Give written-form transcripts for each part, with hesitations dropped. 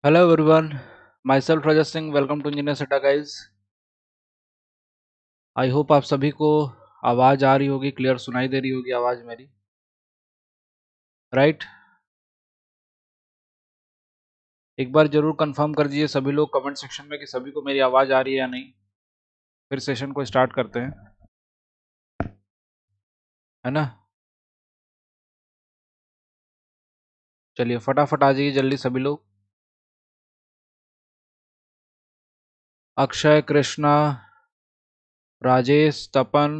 Hello everyone, myself Rajat Singh. Welcome to engineer सेटा guys. I hope आप सभी को आवाज़ आ रही होगी, क्लियर सुनाई दे रही होगी आवाज़ मेरी, राइट। एक बार जरूर कंफर्म कर दीजिए सभी लोग कमेंट सेक्शन में कि सभी को मेरी आवाज़ आ रही है या नहीं। फिर सेशन को स्टार्ट करते हैं, है ना। चलिए फटाफट आ जाइए जल्दी सभी लोग। अक्षय, कृष्णा, राजेश, तपन,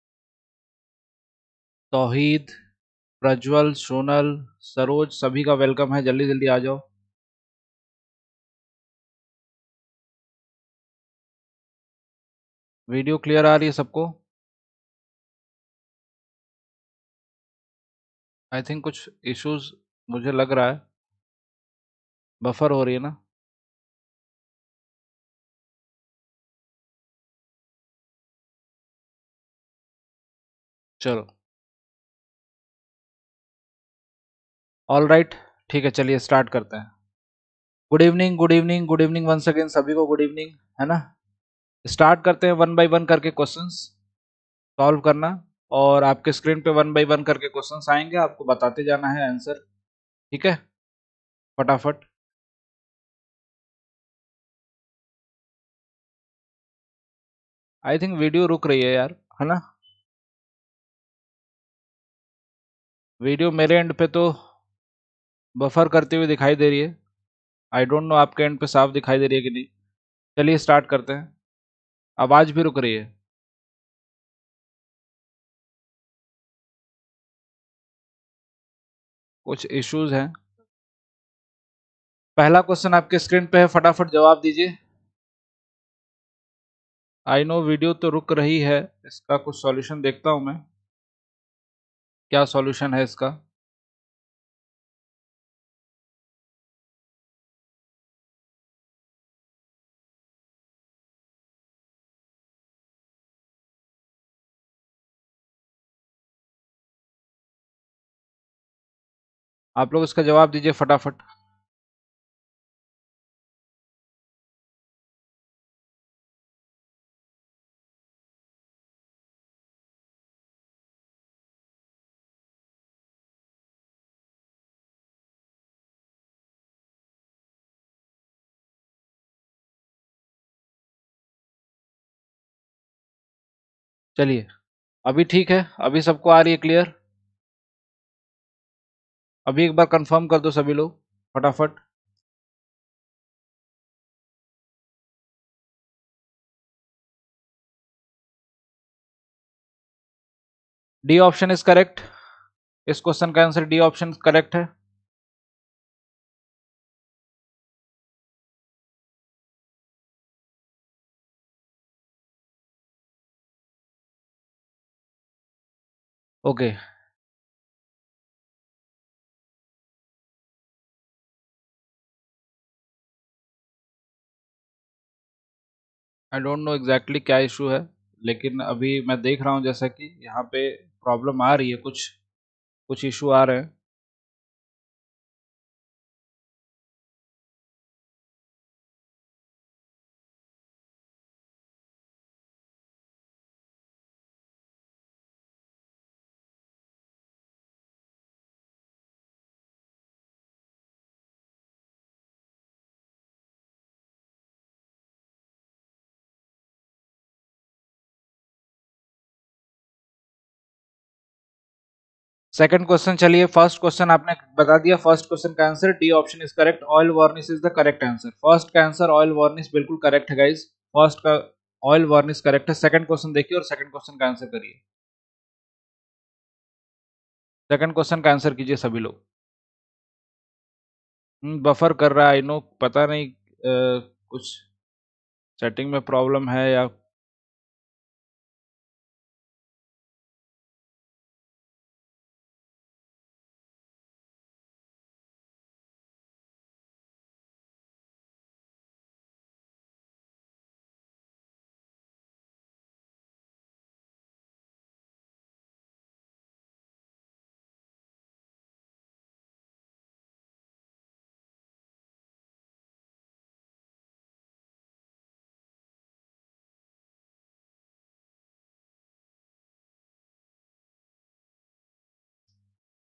तौहीद, प्रज्वल, सोनल, सरोज, सभी का वेलकम है। जल्दी जल्दी आ जाओ। वीडियो क्लियर आ रही है सबको? आई थिंक कुछ इश्यूज मुझे लग रहा है, बफर हो रही है ना। चलो ऑल राइट, ठीक है, चलिए स्टार्ट करते हैं। Good evening, good evening, good evening once again सभी को गुड इवनिंग, है ना। स्टार्ट करते हैं वन बाय वन करके क्वेश्चंस सॉल्व करना। और आपके स्क्रीन पे वन बाय वन करके क्वेश्चंस आएंगे, आपको बताते जाना है आंसर, ठीक है। फटाफट। आई थिंक वीडियो रुक रही है यार, है ना। वीडियो मेरे एंड पे तो बफर करते हुए दिखाई दे रही है। आई डोंट नो आपके एंड पे साफ दिखाई दे रही है कि नहीं। चलिए स्टार्ट करते हैं। आवाज भी रुक रही है। कुछ इश्यूज हैं। पहला क्वेश्चन आपके स्क्रीन पे है, फटाफट जवाब दीजिए। आई नो वीडियो तो रुक रही है, इसका कुछ सॉल्यूशन देखता हूं मैं, क्या सॉल्यूशन है इसका। आप लोग इसका जवाब दीजिए फटाफट। चलिए अभी ठीक है, अभी सबको आ रही है क्लियर। अभी एक बार कंफर्म कर दो सभी लोग फटाफट। D option is correct. इस क्वेश्चन का आंसर डी ऑप्शन करेक्ट है। Okay. I don't know exactly क्या इशू है, लेकिन अभी मैं देख रहा हूं जैसा कि यहाँ पे प्रॉब्लम आ रही है, कुछ कुछ इशू आ रहे हैं। सेकंड क्वेश्चन, चलिए फर्स्ट क्वेश्चन आपने बता दिया। फर्स्ट क्वेश्चन का answer D option is correct, oil varnish is the correct answer. First का आंसर ऑयल वार्निश बिल्कुल करेक्ट है गाइस। फर्स्ट का ऑयल वार्निश करेक्ट है। सेकंड क्वेश्चन देखिए और सेकंड क्वेश्चन का आंसर करिए। सेकंड क्वेश्चन का आंसर कीजिए सभी लोग। बफर कर रहा है, आई नो, पता नहीं कुछ सेटिंग में प्रॉब्लम है या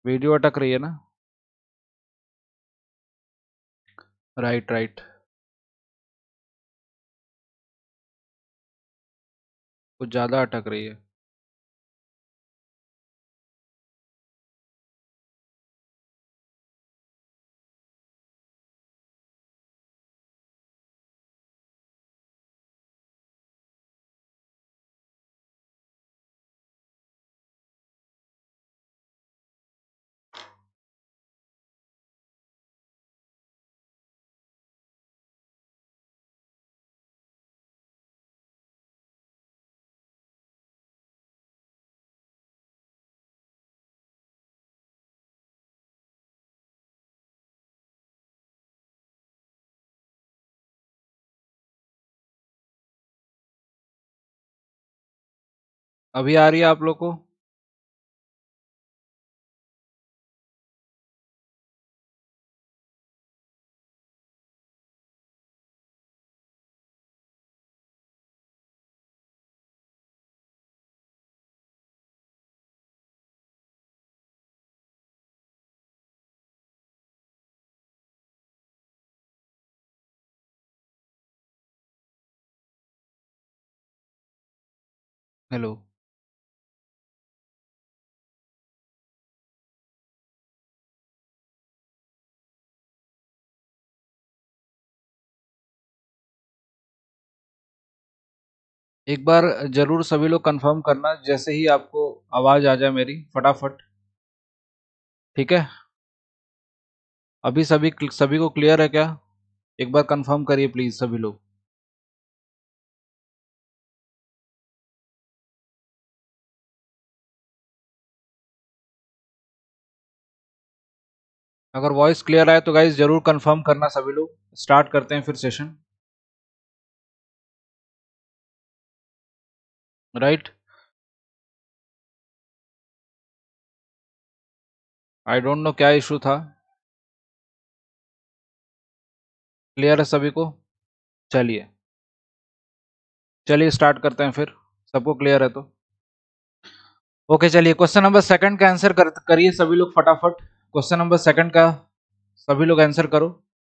वीडियो अटक रही है ना? राइट राइट, कुछ ज़्यादा अटक रही है। अभी आ रही है आप लोग को? हेलो। एक बार जरूर सभी लोग कंफर्म करना जैसे ही आपको आवाज आ जाए मेरी, फटाफट। ठीक है, अभी सभी सभी को क्लियर है क्या? एक बार कंफर्म करिए प्लीज सभी लोग। अगर वॉइस क्लियर आए तो गाइज जरूर कंफर्म करना सभी लोग। स्टार्ट करते हैं फिर session. Right. I don't know क्या इशू था। क्लियर है सभी को? चलिए चलिए स्टार्ट करते हैं फिर, सबको क्लियर है तो। ओके चलिए, क्वेश्चन नंबर सेकंड का आंसर करिए सभी लोग फटाफट। क्वेश्चन नंबर सेकंड का सभी लोग आंसर करो।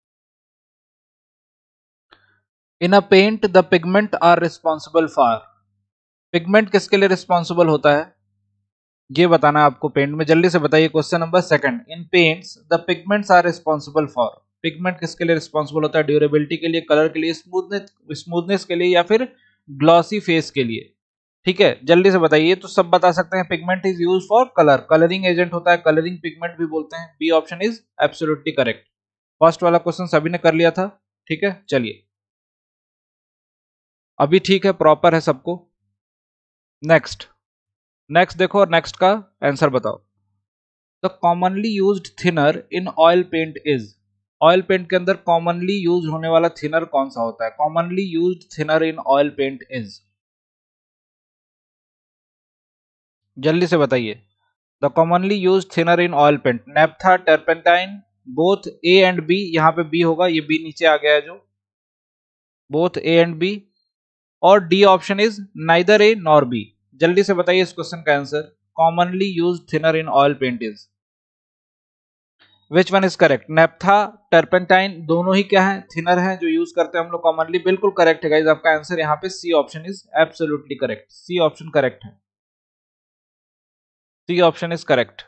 In a paint the pigment are responsible for. Pigment किसके लिए रिस्पॉन्सिबल होता है ये बताना है आपको पेंट में। जल्दी से बताइए। Question number second, in paints the pigments are responsible for. Pigment किसके लिए रिस्पॉन्सिबल होता है? ड्यूरेबिलिटी के लिए, कलर के लिए, स्मूथनेस के लिए, या फिर ग्लॉसी फेस के लिए? ठीक है, जल्दी से बताइए। तो सब बता सकते हैं। Pigment is use for colour, colouring agent होता है, कलरिंग पिगमेंट भी बोलते हैं। B option is absolutely correct. First वाला क्वेश्चन सभी ने कर लिया था। ठीक है चलिए, अभी ठीक है, प्रॉपर है सबको। नेक्स्ट, नेक्स्ट देखो और नेक्स्ट का आंसर बताओ। The commonly used thinner in oil paint is. Oil paint के अंदर कॉमनली यूज होने वाला थिनर कौन सा होता है? Commonly used thinner in oil paint is, जल्दी से बताइए। The commonly use thinner in oil paint, naphtha, turpentine, both A and B. यहाँ पे बी होगा, ये बी नीचे आ गया है जो, बोथ ए एंड बी। और D option is neither A nor B. जल्दी से बताइए इस क्वेश्चन का answer. Commonly use thinner in oil paint is, which one is correct? Naphtha, turpentine दोनों ही क्या है? थिनर है जो यूज करते हैं हम लोग कॉमनली। बिल्कुल करेक्ट है गाइज, आपका आंसर यहाँ पे C option is absolutely correct. C option correct है, C option is correct.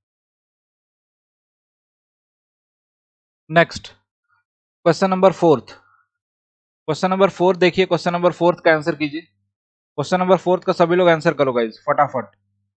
Next, question number fourth. Question number fourth देखिए, क्वेश्चन नंबर फोर्थ का आंसर कीजिए। क्वेश्चन नंबर फोर्थ का सभी लोग आंसर करो गाइज फटाफट।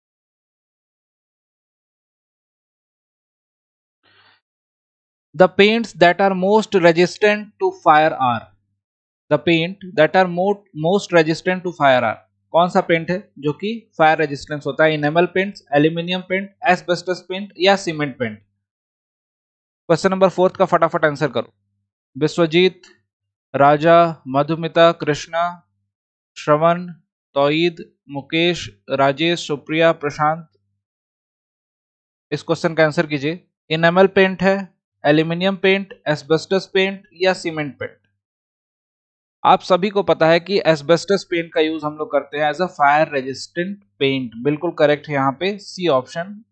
The paints that are most resistant to fire are. The paint that are most resistant to fire are. कौन सा पेंट है जो कि फायर रेजिस्टेंस होता है? Enamel paint, aluminium paint, asbestos paint, या cement paint? Question number fourth का फटाफट आंसर करो। विश्वजीत, राजा, मधुमिता, कृष्णा, श्रवण, तौईद, मुकेश, राजेश, सुप्रिया, प्रशांत, इस क्वेश्चन का आंसर कीजिए। इनेमल पेंट है, एल्यूमिनियम पेंट, एस्बेस्टस पेंट, या सीमेंट पेंट? आप सभी को पता है कि एस्बेस्टस पेंट का यूज हम लोग करते हैं as a fire resistant paint. बिल्कुल करेक्ट है यहाँ पे C option.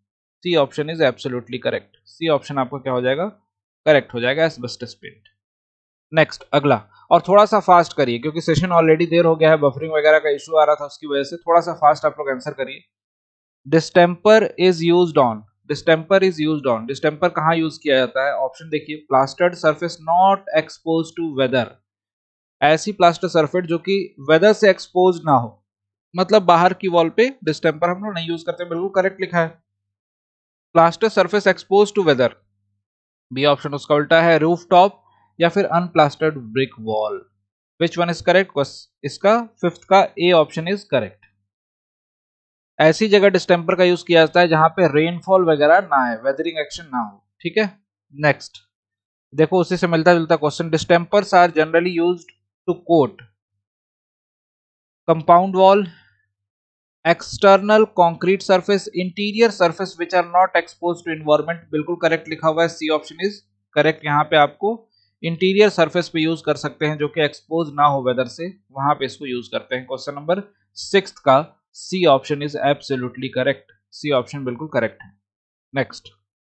C option is absolutely correct. C option आपका क्या हो जाएगा, करेक्ट हो जाएगा, एस्बेस्टस पेंट। नेक्स्ट अगला, और थोड़ा सा फास्ट करिए क्योंकि सेशन ऑलरेडी देर हो गया है, बफरिंग वगैरह का इशू आ रहा था उसकी वजह से, थोड़ा सा फास्ट आप लोग आंसर करिए। Distemper is used on, distemper is used on, distemper कहाँ यूज किया जाता है? ऑप्शन देखिए, plastered surface not exposed to weather, ऐसी प्लास्टर सरफेस जो कि वेदर से एक्सपोज ना हो, मतलब बाहर की वॉल पे डिस्टेम्पर हम लोग नहीं यूज करते, बिल्कुल करेक्ट लिखा है। Plaster surface exposed to weather, B option उसका उल्टा है, रूफ टॉप या फिर unplastered brick wall. Which one is correct? इसका फिफ्थ का ए ऑप्शन इज करेक्ट। ऐसी जगह डिस्टेम्पर का यूज किया जाता है जहां पे रेनफॉल वगैरह ना है, वेदरिंग एक्शन ना हो, ठीक है। नेक्स्ट देखो, उसी से मिलता जुलता question, distempers are generally used to coat compound wall, external concrete surface, interior surface which are not exposed to environment, बिल्कुल करेक्ट लिखा हुआ है, सी ऑप्शन इज करेक्ट। यहाँ पे आपको इंटीरियर सरफेस पे यूज कर सकते हैं जो कि एक्सपोज ना हो वेदर से, वहां पे इसको यूज करते हैं। क्वेश्चन नंबर 6 का C option is absolutely correct, C option बिल्कुल करेक्ट है। Next,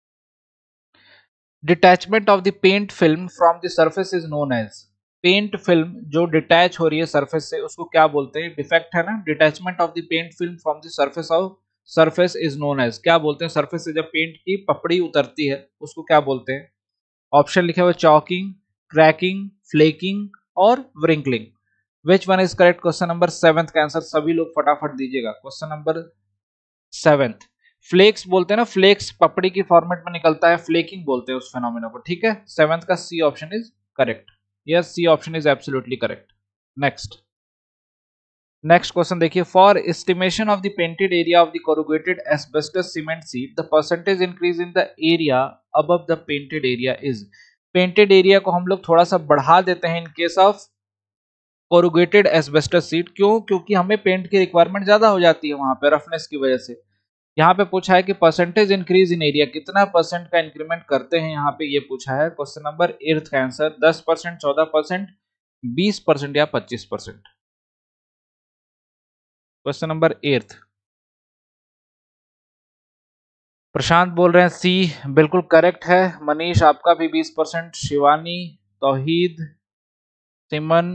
detachment of the paint film from the surface is known as, paint film जो डिटैच हो रही है सरफेस से उसको क्या बोलते हैं? डिफेक्ट है ना, detachment of the paint film from the surface of surface is known as, क्या बोलते हैं? सरफेस से जब पेंट की पपड़ी उतरती है उसको क्या बोलते हैं? ऑप्शन लिखे हुए, चॉकिंग, क्रैकिंग, फ्लेकिंग और wrinkling. Which one is correct? Question number 7 का आंसर सभी लोग फटाफट दीजिएगा। क्वेश्चन नंबर 7, फ्लेक्स बोलते हैं ना, फ्लेक्स पपड़ी की फॉर्मेट में निकलता है, फ्लेकिंग बोलते हैं उस फिनोमेना को, ठीक है। 7 का C option is correct, yes C option is absolutely correct. Next question देखिए, for estimation of the painted area of the corrugated asbestos cement sheet the percentage increase in the area above the painted area is, painted area को हम लोग थोड़ा सा बढ़ा देते हैं in case of corrugated asbestos sheet, क्यों? क्योंकि हमें पेंट की रिक्वायरमेंट ज्यादा हो जाती है वहां पे रफनेस की वजह से। यहाँ पे पूछा है कि परसेंटेज इंक्रीज इन एरिया, कितना परसेंट का इंक्रीमेंट करते हैं, यहाँ पे ये पूछा है। क्वेश्चन नंबर 8 का आंसर 10%, 14%, 20% या 25%। क्वेश्चन नंबर 8, प्रशांत बोल रहे हैं सी, बिल्कुल करेक्ट है। मनीष आपका भी 20%, शिवानी, तौहीद, सिमन,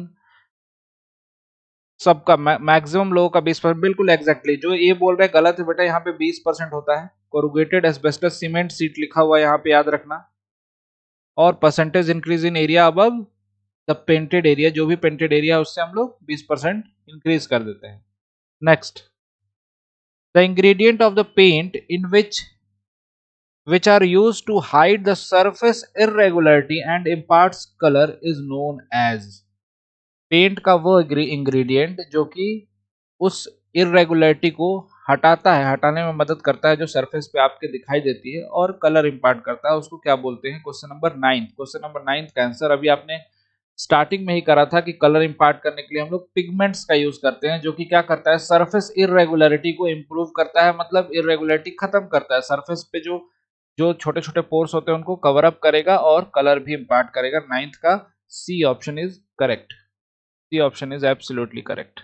सबका मैक्सिमम लोगों का 20%, बिल्कुल एग्जैक्टली। जो ये बोल रहे हैं गलत है बेटा, यहाँ पे 20% होता है। कोरुगेटेड एस्बेस्टस सीमेंट सीट लिखा हुआ है यहाँ पे, याद रखना। और percentage increase in area above the painted area, जो भी पेंटेड एरिया है उससे हम लोग 20% इंक्रीज कर देते हैं। Next, the ingredient of the paint in which are used to hide the surface irregularity and imparts color is known as, paint का वो इंग्रेडिएंट जो कि उस इरेगुलरिटी को हटाता है, हटाने में मदद करता है, जो सरफेस पे आपके दिखाई देती है और कलर इंपार्ट करता है, उसको क्या बोलते हैं? क्वेश्चन नंबर 9, क्वेश्चन नंबर 9 का आंसर अभी आपने स्टार्टिंग में ही करा था कि कलर इंपार्ट करने के लिए हम लोग पिगमेंट्स का यूज करते हैं, जो कि क्या करता है? सरफेस इरेगुलरिटी को इंप्रूव करता है, मतलब इरेगुलरिटी खत्म करता है, सरफेस पे जो जो छोटे छोटे पोर्स होते हैं उनको कवर अप करेगा और कलर भी इंपार्ट करेगा। 9th का C option is correct, C option is absolutely correct.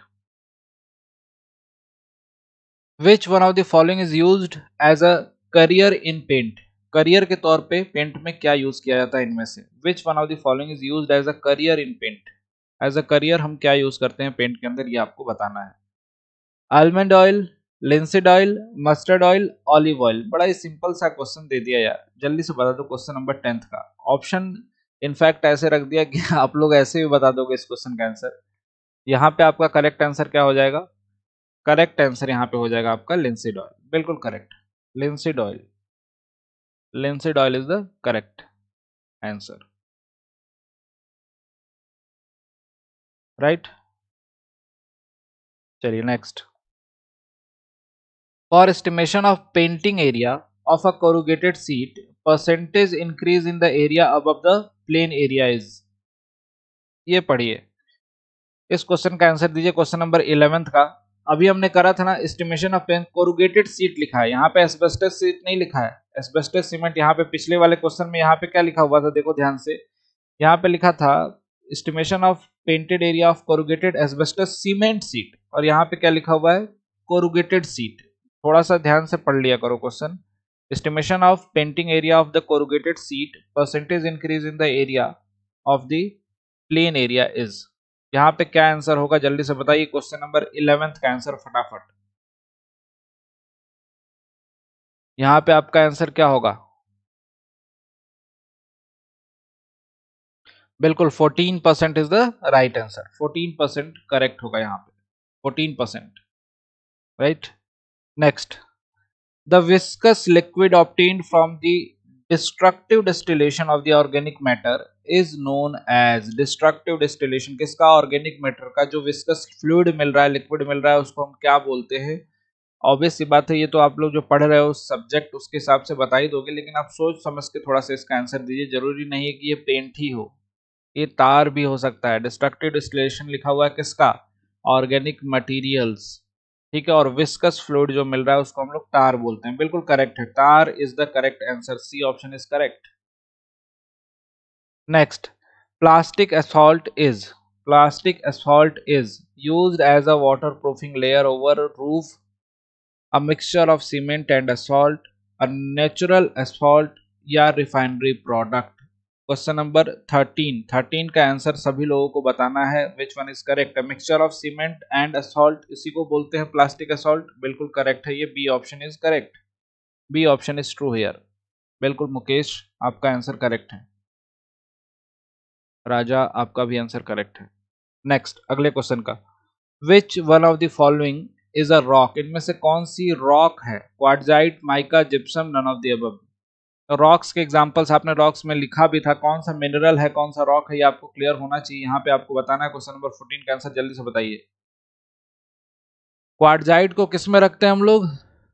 Which one of the following is used as a carrier in paint, carrier के तौर पे पेंट में क्या यूज किया जाता है इनमें से? Which one of the following is used as a carrier in paint, as a carrier हम क्या यूज करते हैं पेंट के अंदर, ये आपको बताना है। Almond oil, linseed oil, mustard oil, olive oil. बड़ा ही सिंपल सा क्वेश्चन दे दिया यार, जल्दी से बता दो। क्वेश्चन नंबर 10th का ऑप्शन इनफैक्ट ऐसे रख दिया कि आप लोग ऐसे भी बता दोगे इस क्वेश्चन का आंसर। यहाँ पे आपका करेक्ट आंसर क्या हो जाएगा? करेक्ट आंसर यहाँ पे हो जाएगा आपका लिंसीड ऑयल, बिल्कुल correct, linseed oil, linseed oil is the correct answer, right. चलिए next, for estimation of painting area of a corrugated sheet percentage increase in the area above the plain area is, ये पढ़िए। इस question का answer दीजिए। Question number 11th का अभी हमने करा था ना, एस्टिमेशन ऑफ कोरुगेटेड सीट लिखा है, यहाँ पे एस्बेस्टस सीट नहीं लिखा है, एस्बेस्टस सीमेंट। यहाँ पे पिछले वाले क्वेश्चन में यहाँ पे क्या लिखा हुआ था, देखो ध्यान से, यहाँ पे लिखा था estimation of painted area of corrugated asbestos cement sheet, और यहाँ पे क्या लिखा हुआ है? Corrugated sheet. थोड़ा सा ध्यान से पढ़ लिया करो question. Estimation of painting area of the corrugated sheet, percentage increase in the area of the plain area is। यहाँ पे क्या आंसर होगा जल्दी से बताइए, क्वेश्चन नंबर 11th का आंसर फटाफट। यहाँ पे आपका आंसर क्या होगा? बिल्कुल 14% is the right answer. 14% correct होगा यहाँ पे, 14%, right. Next, the viscous liquid obtained from the destructive distillation of the organic matter is known as। destructive distillation किसका? organic matter का जो viscous fluid मिल रहा है, liquid मिल रहा है, उसको हम क्या बोलते हैं? ऑब्वियस सी बात है, ये तो आप लोग जो पढ़ रहे हो सब्जेक्ट उसके हिसाब से बता ही दोगे, लेकिन आप सोच समझ के थोड़ा सा इसका आंसर दीजिए। जरूरी नहीं है कि ये पेंट ही हो, ये तार भी हो सकता है। डिस्ट्रक्टिव डिस्टिलेशन लिखा हुआ है किसका? ऑर्गेनिक मटेरियल्स, ठीक है। और विस्कस फ्लूइड जो मिल रहा है उसको हम लोग टार बोलते हैं। बिल्कुल करेक्ट है, tar is the correct answer, C option is correct. Next, plastic asphalt is. Plastic asphalt is used as a waterproofing layer over roof, a mixture of cement and asphalt, a natural asphalt या refinery product. Question number 13 का answer सभी लोगों को बताना है। Which one is correct? Mixture of cement and asphalt, इसी को बोलते हैं प्लास्टिक असॉल्ट। बिल्कुल करेक्ट है, ये B option is correct. B option is true here. बिल्कुल मुकेश, आपका आंसर करेक्ट है। राजा, आपका भी आंसर करेक्ट है। नेक्स्ट, अगले क्वेश्चन का, which one of the following is a rock. इनमें से कौन सी रॉक है? Quartzite, mica, gypsum, none of the above. Rocks के एग्जांपल्स आपने रॉक्स में लिखा भी था, कौन सा मिनरल है, कौन सा रॉक है, ये आपको क्लियर होना चाहिए। यहाँ पे आपको बताना है। क्वेश्चन नंबर 14 का आंसर जल्दी से बताइए। क्वार्टजाइट को किस में रखते हैं हम लोग?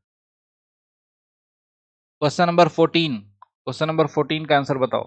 क्वेश्चन नंबर 14, क्वेश्चन नंबर 14 का आंसर बताओ।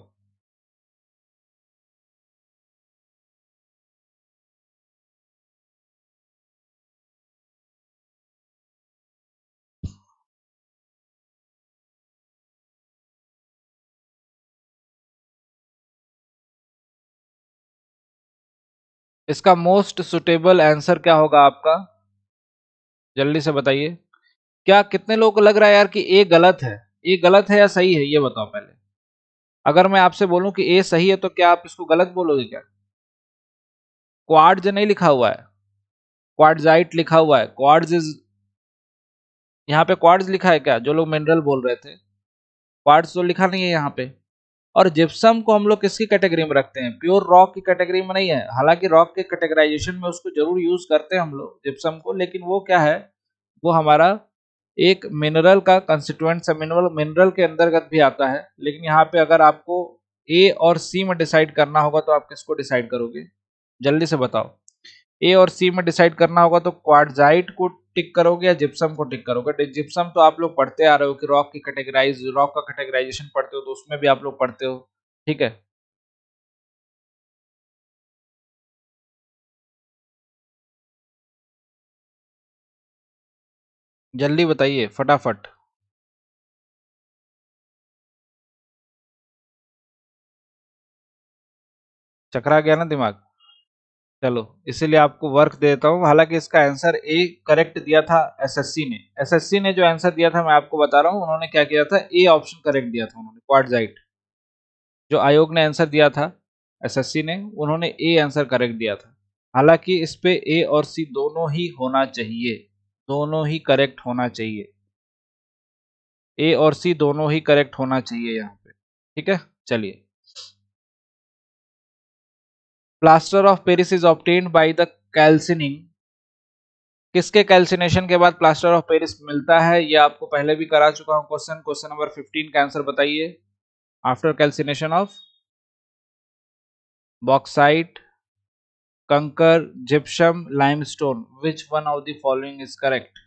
इसका मोस्ट सुटेबल आंसर क्या होगा आपका? जल्दी से बताइए। क्या कितने लोगों को लग रहा है यार कि ए गलत है? ए गलत है या सही है, ये बताओ पहले। अगर मैं आपसे बोलूं कि ए सही है तो क्या आप इसको गलत बोलोगे क्या? क्वार्ट्ज नहीं लिखा हुआ है, क्वार्टजाइट लिखा हुआ है। क्वार्ट्ज इज, यहाँ पे क्वार्ट्ज लिखा है क्या? जो लोग मिनरल बोल रहे थे, क्वार्ट्ज तो लिखा नहीं है यहाँ पे। और जिप्सम को हम लोग किसकी कैटेगरी में रखते हैं? प्योर रॉक की कैटेगरी में नहीं है। हालांकि रॉक के कैटेगराइजेशन में उसको जरूर यूज करते हैं हम लोग जिप्सम को, लेकिन वो क्या है, वो हमारा एक मिनरल का कंस्टिट्यूएंट है, मिनरल मिनरल के अंतर्गत भी आता है। लेकिन यहाँ पे अगर आपको ए और सी में डिसाइड करना होगा तो आप किसको डिसाइड करोगे? जल्दी से बताओ। ए और सी में डिसाइड करना होगा तो क्वार्टजाइट को टिक करोगे या जिप्सम को टिक करोगे? जिप्सम तो आप लोग पढ़ते आ रहे हो कि रॉक की कैटेगराइज, रॉक का कैटेगराइजेशन पढ़ते हो तो उसमें भी आप लोग पढ़ते हो, ठीक है। जल्दी बताइए फटाफट। चकरा गया ना दिमाग? चलो, इसीलिए आपको वर्क देता हूँ। हालांकि इसका आंसर ए करेक्ट दिया था एसएससी ने। एसएससी ने जो आंसर दिया था मैं आपको बता रहा हूँ, उन्होंने क्या किया था, ए ऑप्शन करेक्ट दिया था उन्होंने, क्वार्टजाइट। जो आयोग ने आंसर दिया था एसएससी ने, उन्होंने ए आंसर करेक्ट दिया था। हालांकि इस पे ए और सी दोनों ही होना चाहिए, दोनों ही करेक्ट होना चाहिए। ए और सी दोनों ही करेक्ट होना चाहिए यहाँ पे, ठीक है। चलिए, plaster of Paris is obtained by the calcining. किसके कैल्सिनेशन के बाद प्लास्टर ऑफ पेरिस मिलता है? ये आपको पहले भी करा चुका हूं क्वेश्चन। क्वेश्चन नंबर 15 का आंसर बताइए। After calcination of bauxite, kankar, gypsum, limestone, which one of the following is correct?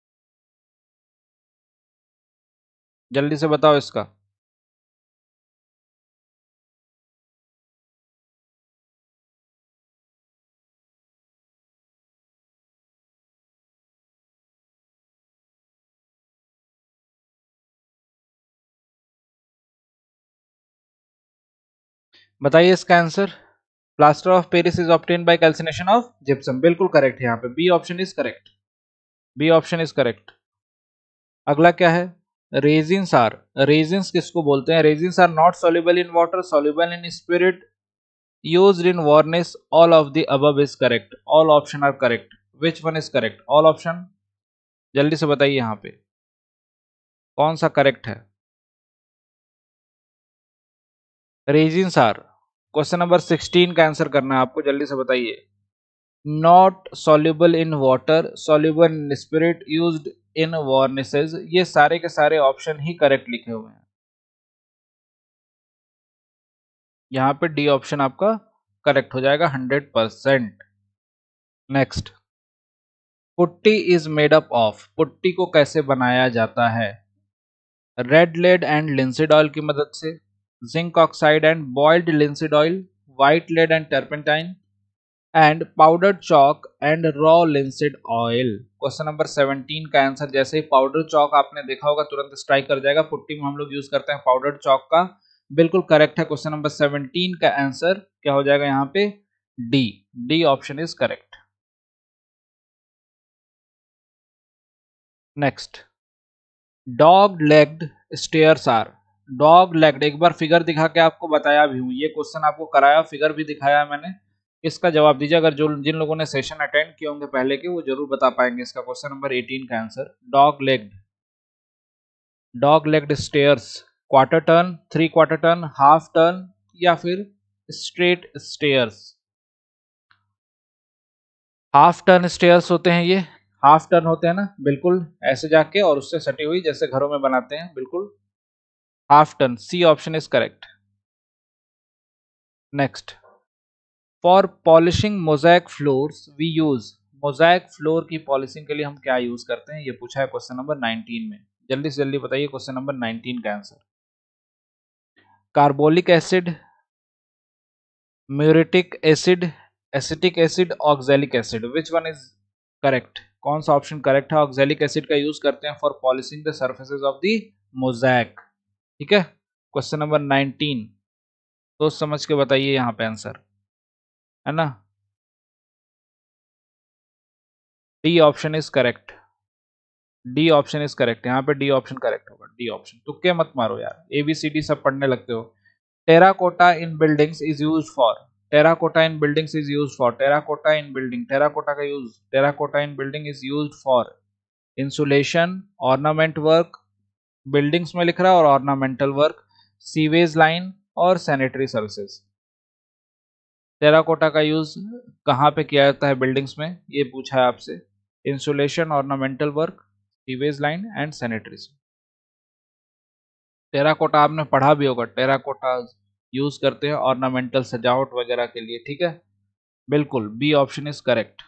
जल्दी से बताओ इसका। बताइए इसका answer. Plaster of Paris is obtained by calcination of gypsum, बिल्कुल करेक्ट है यहाँ पे। B option is correct, B option is correct. अगला क्या है? रेजिन्स आर, रेजिन्स किसको बोलते हैं? Resins are not soluble in water, soluble in spirit, used in varnish. All of the above is correct. All option are correct. Which one is correct? All option, जल्दी से बताइए यहाँ पे कौन सा करेक्ट है? Resins are. क्वेश्चन नंबर 16 का answer करना है आपको, जल्दी से बताइए। Not soluble in water, soluble in spirit, used in varnishes, ये सारे के सारे ऑप्शन ही करेक्ट लिखे हुए हैं। यहाँ पे डी ऑप्शन आपका करेक्ट हो जाएगा 100%। Next, putty is made up of, putty को कैसे बनाया जाता है? Red lead and linseed oil की मदद से, zinc oxide and boiled linseed oil, white lead and turpentine, and powder chalk and raw linseed oil. Question number 17 का answer, जैसे ही पाउडर चॉक आपने देखा होगा तुरंत स्ट्राइक कर जाएगा। पुट्टी में हम लोग यूज करते हैं पाउडर चॉक का, बिल्कुल करेक्ट है। क्वेश्चन नंबर 17 का आंसर क्या हो जाएगा यहाँ पे? D, D option is correct. Next, dog legged stairs are, dog legged, एक बार फिगर दिखा के आपको बताया भी हूं, ये क्वेश्चन आपको कराया, फिगर भी दिखाया मैंने। इसका जवाब दीजिए, अगर जो जिन लोगों ने सेशन अटेंड किए होंगे पहले के वो जरूर बता पाएंगे इसका। क्वेश्चन नंबर 18 का answer dog legged, dog legged stairs, quarter turn, three quarter turn, half turn या फिर straight stairs? Half turn stairs होते हैं ये, हाफ टर्न होते हैं ना, बिल्कुल ऐसे जाके और उससे सटी हुई जैसे घरों में बनाते हैं, बिल्कुल half turn, C option is correct. Next, for polishing mosaic floors we use, mosaic floor की पॉलिशिंग के लिए हम क्या यूज करते हैं? ये पूछा है क्वेश्चन नंबर 19 में, जल्दी से जल्दी बताइए क्वेश्चन नंबर 19 का answer. Carbolic acid, muriatic acid, acetic acid, oxalic acid, which one is correct? कौन सा ऑप्शन करेक्ट है? ऑक्सैलिक एसिड का यूज करते हैं for polishing the surfaces of the mosaic. ठीक है, क्वेश्चन नंबर 19 सोच समझ के बताइए यहाँ पे आंसर, है ना? D option is correct, D option is correct, यहाँ पे डी ऑप्शन करेक्ट होगा, डी ऑप्शन। तुक्के मत मारो यार, एबीसीडी सब पढ़ने लगते हो। Terracotta in buildings is use for, terracotta in buildings is use for, terracotta in building, terracotta का use, terracotta in building is use for insulation, ornament work, buildings में लिख रहा है और ऑर्नामेंटल वर्क, सीवेज लाइन और sanitary services. Terracotta का use कहाँ पे किया जाता है बिल्डिंग्स में? ये पूछा है आपसे। Insulation, ornamental work, sewage line and sanitaries. Terracotta आपने पढ़ा भी होगा, टेराकोटा यूज करते हैं ऑर्नामेंटल सजावट वगैरह के लिए। ठीक है, बिल्कुल B option is correct,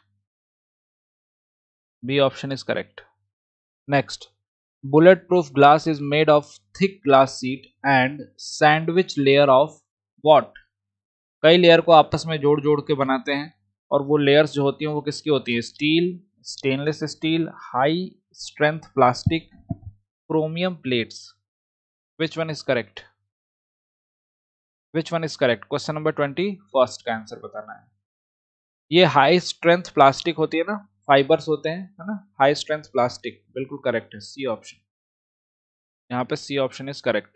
B option is correct. Next, bulletproof glass is made of thick glass sheet and sandwich layer of what? कई लेयर को आपस में जोड़ जोड़ के बनाते हैं और वो लेयर्स जो होती हैं वो किसकी होती है? Steel, stainless steel, high strength plastic, chromium plates. Which one is correct? Which one is correct? Question number 21 का आंसर बताना है। ये हाई स्ट्रेंथ प्लास्टिक होती है ना, फाइबर्स होते हैं, है ना, हाई स्ट्रेंथ प्लास्टिक, बिल्कुल करेक्ट है, सी ऑप्शन, यहाँ पे C option is correct.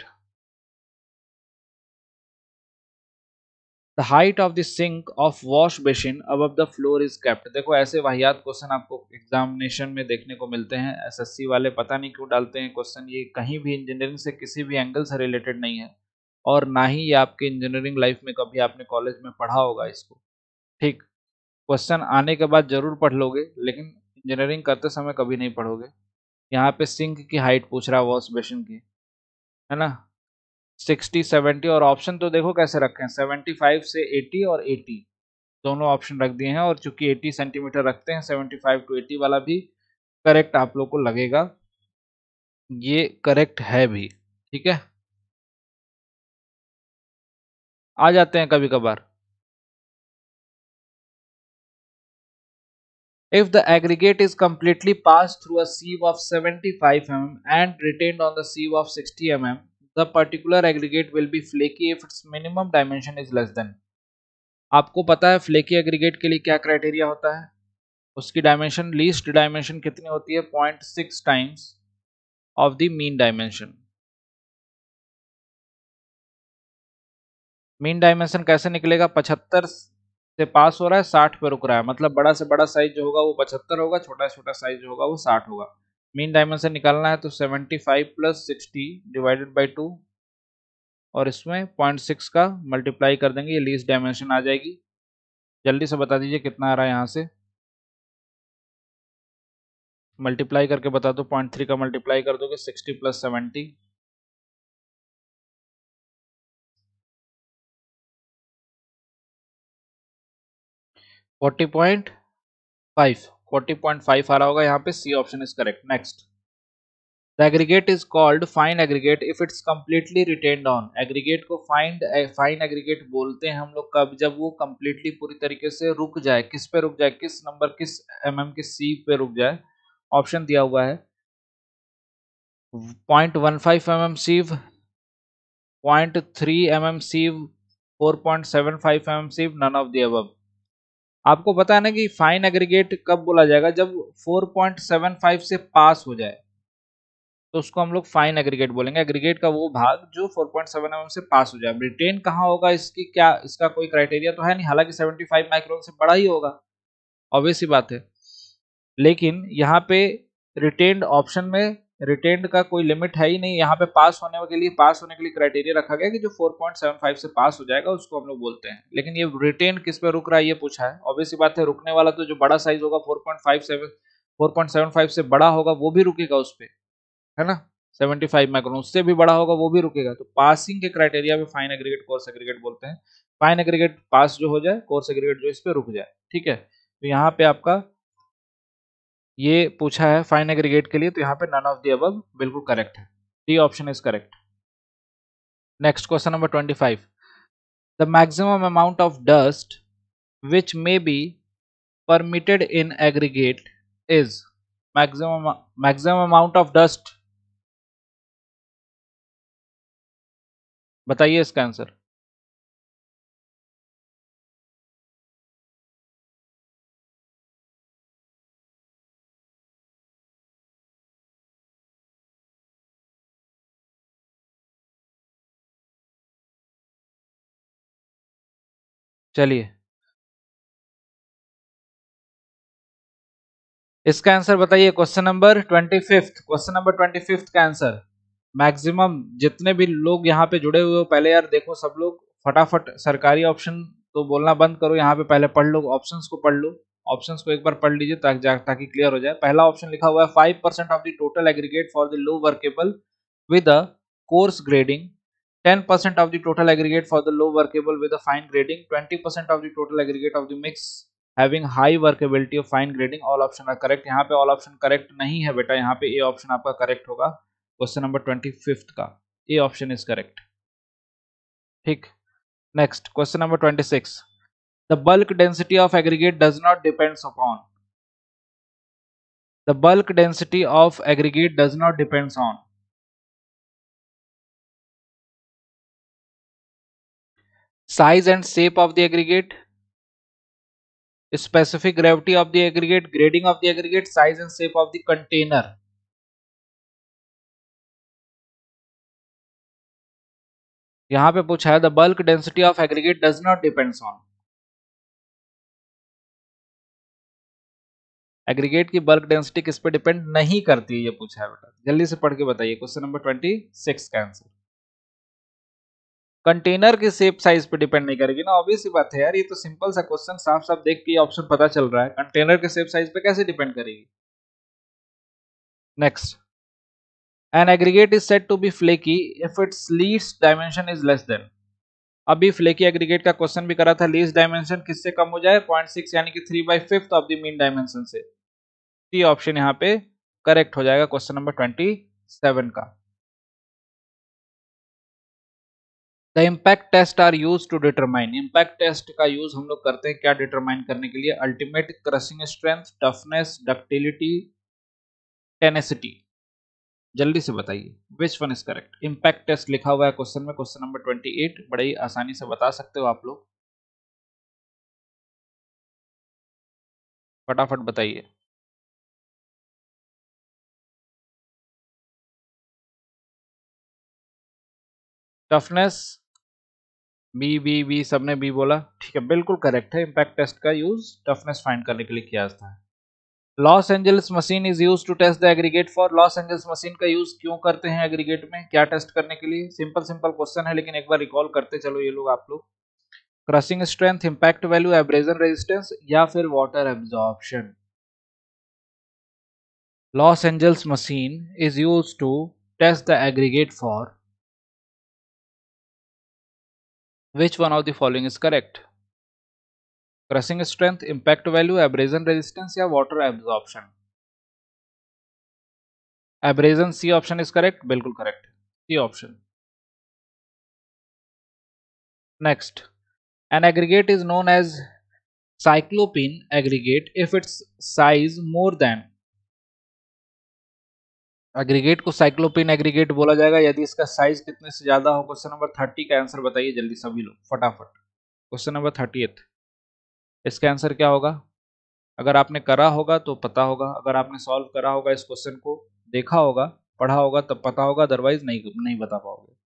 The height of the sink of wash basin above the floor is kept. देखो ऐसे वाहियात क्वेश्चन आपको एग्जामिनेशन में देखने को मिलते हैं, एसएससी वाले पता नहीं क्यों डालते हैं क्वेश्चन, ये कहीं भी इंजीनियरिंग से किसी भी एंगल से रिलेटेड नहीं है और ना ही ये आपके इंजीनियरिंग लाइफ में कभी आपने कॉलेज में पढ़ा होगा इसको। ठीक, क्वेश्चन आने के बाद जरूर पढ़ लोगे लेकिन इंजीनियरिंग करते समय कभी नहीं पढ़ोगे। यहाँ पे सिंक की हाइट पूछ रहा है वॉश बेसिन की, है ना, 60, 70, और ऑप्शन तो देखो कैसे रखे हैं, 75 से 80 और 80 दोनों ऑप्शन रख दिए हैं, और चूंकि 80 सेंटीमीटर रखते हैं 75 टू 80 वाला भी करेक्ट आप लोग को लगेगा, ये करेक्ट है भी। ठीक है, आ जाते हैं कभी कभार। If the aggregate is completely passed through a sieve of 75 mm and retained on the sieve of 60 mm, the particular aggregate will be flaky if its minimum dimension is less than। आपको पता है flaky aggregate के लिए क्या criteria होता है? उसकी dimension, least dimension कितनी होती है? 0.6 times of the mean dimension. Mean dimension कैसे निकलेगा? 75 से पास हो रहा है, 60 पे रुक रहा है, मतलब बड़ा से बड़ा साइज जो होगा वो 75 होगा, छोटा से छोटा साइज जो होगा वो 60 होगा। मीन डायमेंशन निकालना है तो 75 प्लस 60 डिवाइडेड बाई 2 और इसमें 0.6 का मल्टीप्लाई कर देंगे, ये लीस्ट डायमेंशन आ जाएगी। जल्दी से बता दीजिए कितना आ रहा है यहाँ से, मल्टीप्लाई करके बता दो। 0.3 का मल्टीप्लाई कर दोगे 60 प्लस 70, 40.5, 40.5 आ रहा होगा यहाँ पे। C option is correct. Next, the aggregate is called fine aggregate if it's completely retained on. Aggregate को फाइन एग्रीगेट बोलते हैं हम लोग कब? जब वो कंप्लीटली पूरी तरीके से रुक जाए। किस पे रुक जाए? किस नंबर, किस mm के सी पे रुक जाए। ऑप्शन दिया हुआ है 0.15 mm sieve, 0.3 mm sieve, 4.75 mm sieve, none of the above. आपको पता है ना कि फाइन एग्रीगेट कब बोला जाएगा? जब 4.75 से पास हो जाए तो उसको हम लोग फाइन एग्रीगेट बोलेंगे। एग्रीगेट का वो भाग जो 4.7 mm से पास हो जाए। रिटेन कहाँ होगा इसकी, क्या इसका कोई क्राइटेरिया तो है नहीं, हालांकि 75 माइक्रोन से बड़ा ही होगा, ऑब्वियस सी बात है। लेकिन यहाँ पे रिटेन्ड ऑप्शन में रिटेन्ड का कोई लिमिट है ही नहीं। यहाँ पे पास होने के लिए क्राइटेरिया रखा गया कि जो 4.75 से पास हो जाएगा उसको हम लोग बोलते हैं। लेकिन ये रिटेन्ड किस पे रुक रहा है ये पूछा है, ऑब्वियस सी बात है रुकने वाला तो जो बड़ा साइज होगा 4.75 से बड़ा होगा वो भी रुकेगा उस पे, है ना। 75 माइक्रोन उससे भी बड़ा होगा वो भी रुकेगा। तो पासिंग के क्राइटेरिया में फाइन एग्रीगेट कोर्स एग्रीगेट बोलते हैं। फाइन एग्रीगेट पास जो हो जाए, कोर्स एग्रीगेट जो इस पे रुक जाए, ठीक है। तो यहाँ पे आपका ये पूछा है फाइन एग्रीगेट के लिए, तो यहाँ पे नन ऑफ द अबव बिल्कुल करेक्ट है। D option is correct. Next question number 25, the maximum amount of dust which may be permitted in aggregate is. Maximum amount of dust, बताइए इसका आंसर। चलिए इसका आंसर बताइए। क्वेश्चन नंबर 25, क्वेश्चन नंबर 25 का answer maximum. जितने भी लोग यहाँ पे जुड़े हुए हो पहले यार देखो, सब लोग फटाफट सरकारी ऑप्शन तो बोलना बंद करो, यहाँ पे पहले पढ़ लो, ऑप्शंस को पढ़ लो। ऑप्शंस को एक बार पढ़ लीजिए ताकि क्लियर हो जाए। पहला ऑप्शन लिखा हुआ है 5% of the total aggregate for the low workable with a coarse grading, 10% of the total aggregate for the low workable with a fine grading, 20% of the total aggregate of the mix having high workability of fine grading। all option are correct। यहाँ पे all option correct नहीं है बेटा, यहाँ पे A option आपका correct होगा। Question number 25 का ए ऑप्शन इज करेक्ट, ठीक। Next question number 26, the bulk density of aggregate does not depends upon. The bulk density of aggregate does not depends on size and shape of the aggregate, specific gravity of the aggregate, grading of the aggregate, size and shape of the container। यहां पे पूछा है the bulk density of aggregate does not depends on. Aggregate की bulk density किस पे depend नहीं करती है, ये पूछा है बेटा। जल्दी से पढ़ के बताइए क्वेश्चन नंबर 26 का आंसर। कंटेनर की शेप साइज पे डिपेंड नहीं करेगी ना, ऑब्वियस सी बात है यार, ये तो सिंपल सा क्वेश्चन, साफ साफ देख के ऑप्शन पता चल रहा है। कंटेनर के शेप साइज पे कैसे डिपेंड करेगी। Next, an aggregate is said to be flaky if its least dimension is less than. अभी फ्लेकी एग्रीगेट का क्वेश्चन भी करा था, लीस्ट डायमेंशन किससे कम हो जाए? 0.6 यानी कि 3/5 ऑफ द मीन डायमेंशन से। सी ऑप्शन यहाँ पे करेक्ट हो जाएगा क्वेश्चन नंबर 27 का। The impact test are use to determine. Impact test का यूज हम लोग करते हैं क्या डिटरमाइन करने के लिए? Ultimate crushing strength, toughness, ductility, tenacity. जल्दी से बताइए which one is correct. Impact test लिखा हुआ है क्वेश्चन में, क्वेश्चन नंबर 28, बड़े ही आसानी से बता सकते हो आप लोग, फटाफट बताइए। टफनेस, बी बी बी, सबने बी बोला, ठीक है, बिल्कुल करेक्ट है। इम्पैक्ट टेस्ट का यूज टफनेस फाइंड करने के लिए किया जाता है। Los Angeles machine is use to test the aggregate for, Los Angeles machine का यूज क्यों करते हैं एग्रीगेट में, क्या टेस्ट करने के लिए? सिंपल सिंपल क्वेश्चन है, लेकिन एक बार रिकॉल करते चलो ये लोग आप लोग। Crushing strength, impact value, abrasion resistance, या फिर water absorption. Los Angeles machine is use to test the aggregate for which one of the following is correct? Crushing strength, impact value, abrasion resistance, या water absorption. Abrasion, C option is correct, बिल्कुल correct, C option. Next, an aggregate is known as cyclopean aggregate if its size more than, aggregate को cyclopean aggregate बोला जाएगा यदि इसका size कितने से ज्यादा हो। क्वेश्चन नंबर 30 का आंसर बताइए जल्दी सभी लोग फटाफट। क्वेश्चन नंबर 38, इसका आंसर क्या होगा? अगर आपने करा होगा तो पता होगा, अगर आपने सॉल्व करा होगा इस क्वेश्चन को, देखा होगा, पढ़ा होगा तब पता होगा, अदरवाइज नहीं बता पाओगे।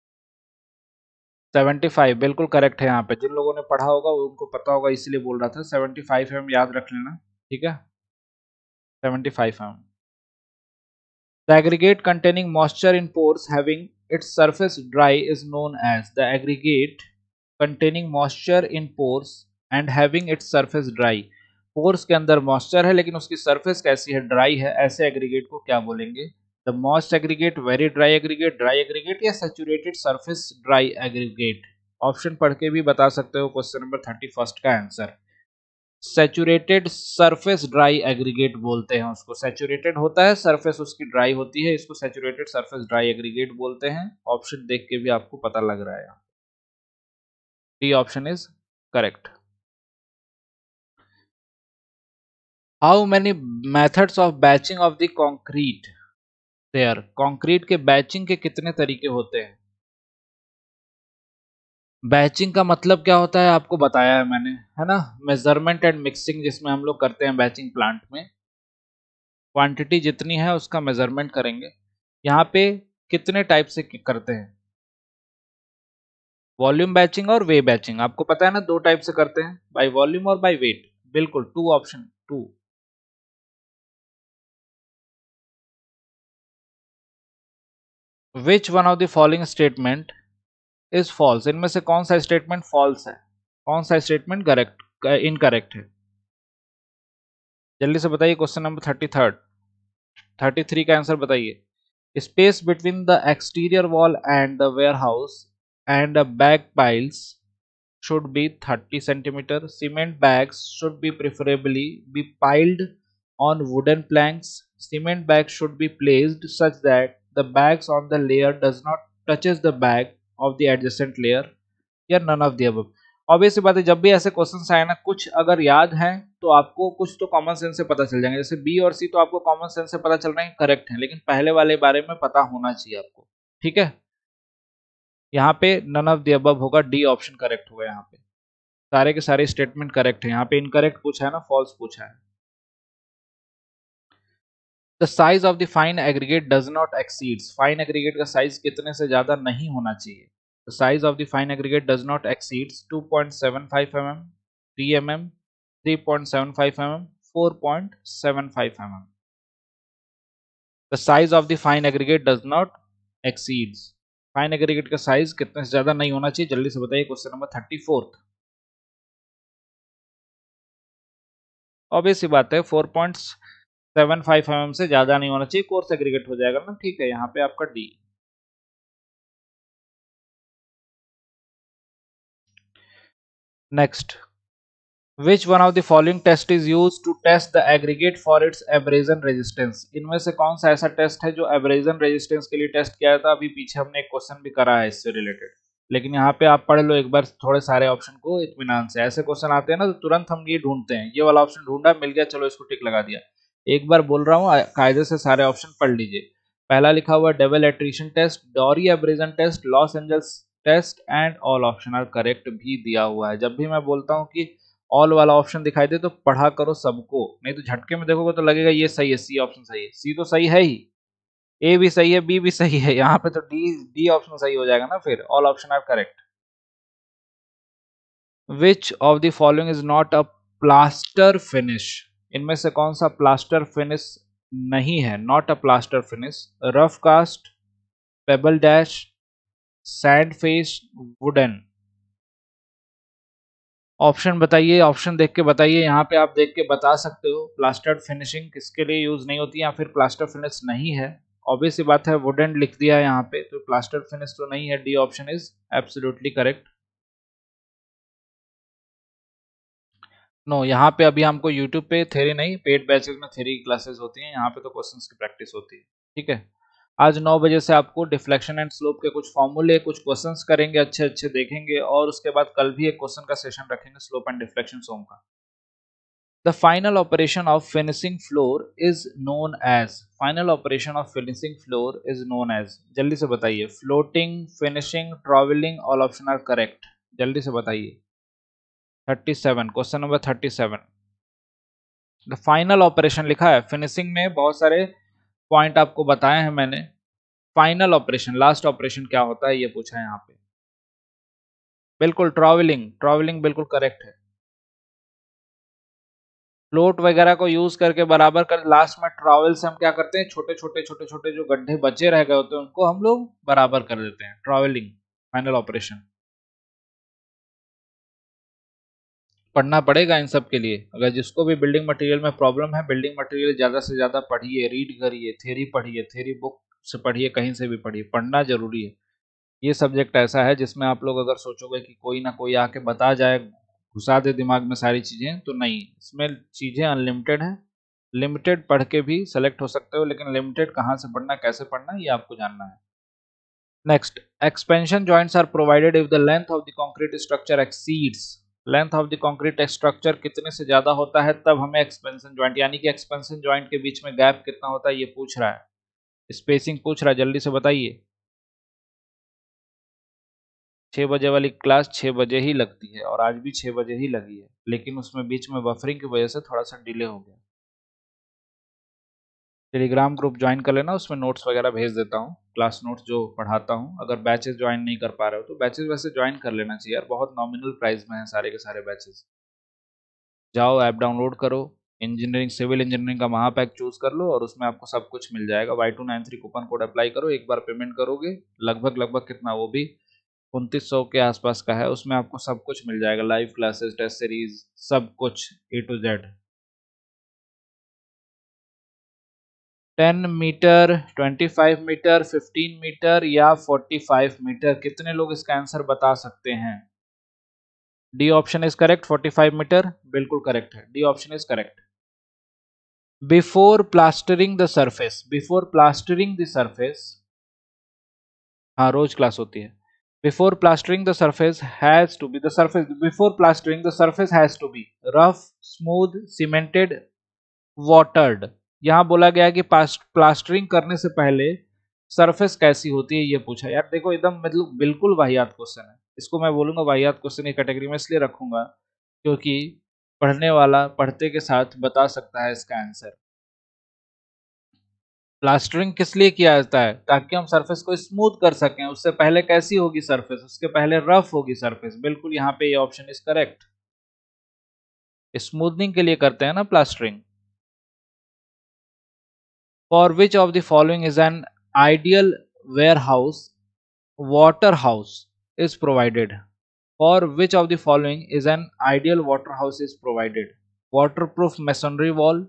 75 बिल्कुल करेक्ट है। यहाँ पे जिन लोगों ने पढ़ा होगा उनको पता होगा, इसीलिए बोल रहा था। 75 हम याद रख लेना, ठीक है, 75 हम। The aggregate containing moisture in pores having its surface dry is known as, the aggregate containing moisture in pores and having its surface dry, pores के अंदर मॉइस्चर है लेकिन उसकी सरफेस कैसी है, ड्राई है, ऐसे एग्रीगेट को क्या बोलेंगे? The moist aggregate, very dry aggregate, dry aggregate, या saturated surface dry aggregate. Option पढ़ के भी बता सकते हो क्वेश्चन नंबर 31 का answer. Saturated surface dry aggregate बोलते हैं उसको, सैचुरेटेड होता है, सरफेस उसकी ड्राई होती है, इसको सैचुरेटेड सरफेस ड्राई एग्रीगेट बोलते हैं। ऑप्शन देख के भी आपको पता लग रहा है, D option is correct. How many methods of batching of the concrete there, concrete के बैचिंग के कितने तरीके होते हैं? बैचिंग का मतलब क्या होता है आपको बताया है मैंने, है ना, मेजरमेंट एंड मिक्सिंग जिसमें हम लोग करते हैं बैचिंग प्लांट में, क्वांटिटी जितनी है उसका मेजरमेंट करेंगे। यहाँ पे कितने टाइप से करते हैं? वॉल्यूम बैचिंग और वे बैचिंग, आपको पता है ना, दो टाइप से करते हैं, बाय वॉल्यूम और बाय वेट, बिल्कुल, two option two. Which one of the following statement is false, इनमें से कौन सा स्टेटमेंट फॉल्स है, कौन सा स्टेटमेंट करेक्ट इनकरेक्ट है? जल्दी से बताइए। क्वेश्चन नंबर 33 का आंसर बताइए। Space between the exterior wall and the warehouse and bag piles should be 30 centimeter. Cement bags should be preferably be piled on wooden planks. Cement bags should be placed such that the bags on the layer does not touches the bag of the adjacent layer, या none of the above। Obvious सी बात है, जब भी ऐसे question आए ना, कुछ अगर याद है तो आपको कुछ तो कॉमन सेंस से पता चल जाएंगे, जैसे बी और सी तो आपको कॉमन सेंस से पता चल रहे हैं करेक्ट है, लेकिन पहले वाले बारे में पता होना चाहिए आपको, ठीक है। यहाँ पे नन ऑफ द अबव होगा, डी ऑप्शन करेक्ट होगा। यहाँ पे सारे के सारे स्टेटमेंट करेक्ट है, यहाँ पे इनकरेक्ट पूछा है ना, फॉल्स पूछा है। The size of the fine aggregate does not exceeds, fine aggregate का साइज कितने से ज्यादा नहीं होना चाहिए? The size of the fine aggregate does not exceeds 2.75 mm, 3 mm, 3.75 mm, 4.75 mm। The size of the fine aggregate does not exceeds, fine aggregate का size कितने से ज्यादा नहीं होना चाहिए, जल्दी से बताइए। क्वेश्चन नंबर 34, ऑब्वियस सी बात है 4.75 mm से ज्यादा नहीं होना चाहिए, कोर्स एग्रीगेट हो जाएगा ना, ठीक है, यहाँ पे आपका D. Next, which one of the following test is use to test the aggregate for its abrasion resistance, इनमें से कौन सा ऐसा टेस्ट है जो एब्रेजन रेजिस्टेंस के लिए टेस्ट किया था? अभी पीछे हमने एक क्वेश्चन भी करा है इससे रिलेटेड, लेकिन यहाँ पे आप पढ़ लो एक बार थोड़े सारे ऑप्शन को इत्मीनान से। ऐसे क्वेश्चन आते हैं ना तो तुरंत हम ये ढूंढते हैं, ये वाला ऑप्शन ढूंढा, मिल गया, चलो इसको टिक लगा दिया। एक बार बोल रहा हूँ, कायदे से सारे ऑप्शन पढ़ लीजिए। पहला लिखा हुआ double attrition test, Dorry abrasion test, Los Angeles test, and all option are correct भी दिया हुआ है। जब भी मैं बोलता हूँ कि ऑल वाला ऑप्शन दिखाई दे तो पढ़ा करो सबको, नहीं तो झटके में देखोगे तो लगेगा ये सही है, सी ऑप्शन सही है, सी तो सही है ही। ए भी सही है, बी भी सही है, यहाँ पे तो डी डी ऑप्शन सही हो जाएगा ना फिर। All option are correct. Which of the following is not a plaster finish? इनमें से कौन सा प्लास्टर फिनिश नहीं है? Not a plaster finish, rough cast, pebble dash, sand face, wooden. Option बताइए, ऑप्शन देख के बताइए। यहाँ पे आप देख के बता सकते हो प्लास्टर्ड फिनिशिंग किसके लिए यूज नहीं होती या फिर प्लास्टर फिनिश नहीं है। ऑब्वियस सी बात है, वुडन लिख दिया है यहाँ पे, तो प्लास्टर्ड फिनिश तो नहीं है। D option is absolutely correct. No, यहाँ पे अभी हमको यूट्यूब पे थ्योरी नहीं, पेड बैचेस में थ्योरी की क्लासेस होती हैं, यहाँ पे तो क्वेश्चंस की प्रैक्टिस होती है। ठीक है, आज 9 बजे से आपको डिफ्लेक्शन एंड स्लोप के कुछ फॉर्मूले, कुछ क्वेश्चंस करेंगे, अच्छे अच्छे देखेंगे, और उसके बाद कल भी एक क्वेश्चन का सेशन रखेंगे स्लोप एंड डिफ्लेक्शन सोम का। The final operation of finishing floor is known as, final operation of finishing floor is known as, जल्दी से बताइए। Floating, finishing, travelling, all option are correct. जल्दी से बताइए। 37, question number 37। The final operation लिखा है, finishing में बहुत सारे पॉइंट आपको बताए हैं मैंने। फाइनल ऑपरेशन, लास्ट ऑपरेशन क्या होता है ये पूछा है यहाँ पे। बिल्कुल ट्रैवलिंग, ट्रैवलिंग बिल्कुल करेक्ट है। फ्लोट वगैरह को यूज करके बराबर कर, लास्ट में ट्रॉवेल से हम क्या करते हैं, छोटे छोटे छोटे छोटे जो गड्ढे बचे रह गए होते हैं उनको हम लोग बराबर कर देते हैं। Travelling final operation. पढ़ना पड़ेगा इन सब के लिए। अगर जिसको भी बिल्डिंग मटेरियल में प्रॉब्लम है, बिल्डिंग मटेरियल ज्यादा से ज्यादा पढ़िए, रीड करिए, थ्योरी पढ़िए, थ्योरी बुक से पढ़िए, कहीं से भी पढ़िए, पढ़ना जरूरी है। ये सब्जेक्ट ऐसा है जिसमें आप लोग अगर सोचोगे कि कोई ना कोई आके बता जाए, घुसा दे दिमाग में सारी चीजें, तो नहीं, इसमें चीजें अनलिमिटेड है। लिमिटेड पढ़ के भी सेलेक्ट हो सकते हो, लेकिन लिमिटेड कहाँ से पढ़ना, कैसे पढ़ना, ये आपको जानना है। Next, expansion joints are provided if the length of the concrete structure exceeds, length of the concrete structure कितने से ज्यादा होता है तब हमें एक्सपेंशन जॉइंट, यानी कि एक्सपेंशन जॉइंट के बीच में गैप कितना होता है ये पूछ रहा है, स्पेसिंग पूछ रहा है। जल्दी से बताइए। 6 बजे वाली क्लास 6 बजे ही लगती है, और आज भी 6 बजे ही लगी है, लेकिन उसमें बीच में बफरिंग की वजह से थोड़ा सा डिले हो गया। टेलीग्राम ग्रुप ज्वाइन कर लेना, उसमें नोट्स वगैरह भेज देता हूँ, क्लास नोट्स जो पढ़ाता हूँ। अगर बैचेस ज्वाइन नहीं कर पा रहे हो तो बैचेस वैसे ज्वाइन कर लेना चाहिए यार, बहुत नॉमिनल प्राइस में है सारे के सारे बैचेस। जाओ ऐप डाउनलोड करो, इंजीनियरिंग, सिविल इंजीनियरिंग का महापैक चूज कर लो, और उसमें आपको सब कुछ मिल जाएगा। Y293 कूपन कोड अप्लाई करो, एक बार पेमेंट करोगे, लगभग लगभग कितना, वो भी 2900 के आसपास का है। उसमें आपको सब कुछ मिल जाएगा, लाइव क्लासेस, टेस्ट सीरीज, सब कुछ A to Z। 10 metre, 25 metre, 15 metre या 45 मीटर, कितने लोग इसका आंसर बता सकते हैं? D option is correct, 45 metre बिल्कुल करेक्ट है। D option is correct. Before plastering the surface, before plastering the surface, हाँ रोज क्लास होती है। Before plastering the surface has to be, the surface before plastering the surface has to be rough, smooth, cemented, watered. यहाँ बोला गया कि plastering करने से पहले सरफेस कैसी होती है ये पूछा। यार देखो, एकदम मतलब बिल्कुल वाहियात क्वेश्चन है। इसको मैं बोलूंगा वाहियात क्वेश्चन की कैटेगरी में इसलिए रखूंगा क्योंकि पढ़ने वाला पढ़ते के साथ बता सकता है इसका आंसर। प्लास्टरिंग किस लिए किया जाता है? ताकि हम सरफेस को स्मूथ कर सकें। उससे पहले कैसी होगी सरफेस? उसके पहले रफ होगी सरफेस। बिल्कुल, यहाँ पे ये ऑप्शन इज करेक्ट। स्मूथनिंग के लिए करते हैं ना plastering. For which of the following is an ideal warehouse water house is provided? For which of the following is an ideal water house is provided? Waterproof masonry wall,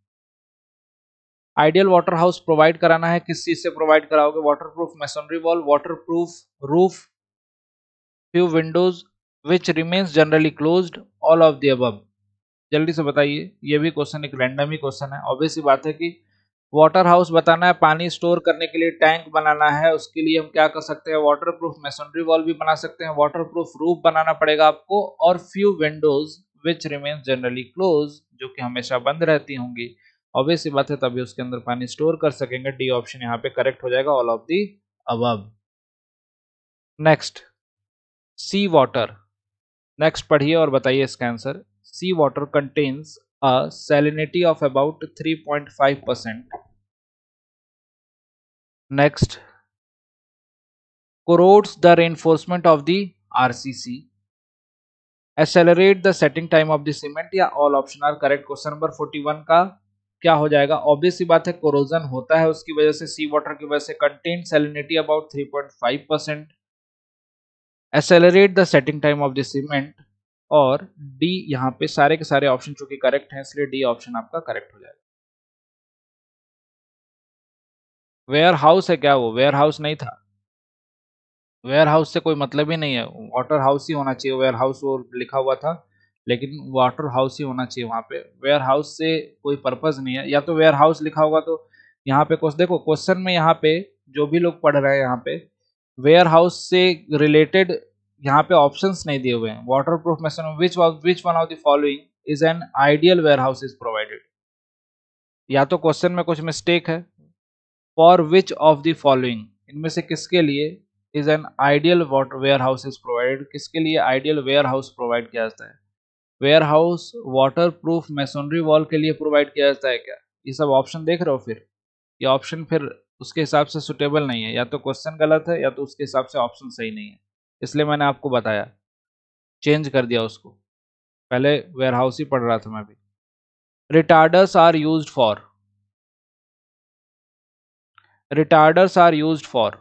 ideal water house provide कराना है, किस चीज से provide कराओगे? Waterproof masonry wall, waterproof roof, few windows, which remains generally closed, all of the above. जल्दी से बताइए। ये भी क्वेश्चन एक रैंडम ही क्वेश्चन है। ऑब्वियस सी बात है कि वाटर हाउस बताना है, पानी स्टोर करने के लिए टैंक बनाना है, उसके लिए हम क्या कर सकते हैं? वाटरप्रूफ मैसनरी वॉल भी बना सकते हैं, वाटरप्रूफ रूफ बनाना पड़ेगा आपको, और few windows which remains generally close, जो कि हमेशा बंद रहती होंगी। ऑब्वियस सी बात है, तभी उसके अंदर पानी स्टोर कर सकेंगे। डी ऑप्शन यहाँ पे करेक्ट हो जाएगा, all of the above. Next, sea water. Next पढ़िए और बताइए इसका answer. Sea water contains a salinity of about 3.5%, next, corrodes the reinforcement of the RCC, accelerate the setting time of the cement, या all option are correct। Question number 41 का क्या हो जाएगा? Obvious सी बात है, कोरोजन होता है उसकी वजह से, सी वाटर की वजह से। Contain salinity about 3.5%, accelerate the setting time of the cement, और डी। यहाँ पे सारे के सारे ऑप्शन चूंकि करेक्ट हैं, इसलिए डी ऑप्शन आपका करेक्ट हो जाएगा। वेयर हाउस है क्या? वो वेयर हाउस नहीं था। वेयर हाउस से कोई मतलब ही नहीं है, वाटर हाउस ही होना चाहिए। वेयर हाउस वो लिखा हुआ था, लेकिन वाटर हाउस ही होना चाहिए वहां पे। वेयर हाउस से कोई पर्पज नहीं है। या तो वेयर हाउस लिखा होगा तो यहाँ पे कुछ देखो, क्वेश्चन में यहाँ पे जो भी लोग पढ़ रहे हैं यहाँ पे वेयर हाउस से रिलेटेड यहाँ पे ऑप्शंस नहीं दिए हुए हैं। Waterproof mason which one of the following is an ideal warehouse is provided. या तो क्वेश्चन में कुछ मिस्टेक है। For which of the following, इनमें से किसके लिए is an ideal warehouse is provided, किसके लिए आइडियल वेयर हाउस प्रोवाइड किया जाता है? Warehouse waterproof masonry wall के लिए प्रोवाइड किया जाता है क्या? ये सब ऑप्शन देख रहे हो? फिर ये ऑप्शन फिर उसके हिसाब से सुटेबल नहीं है। या तो क्वेश्चन गलत है या तो उसके हिसाब से ऑप्शन सही नहीं है, इसलिए मैंने आपको बताया, चेंज कर दिया उसको। पहले वेयर हाउस ही पढ़ रहा था मैं भी। Retarders are used for, retarders are used for,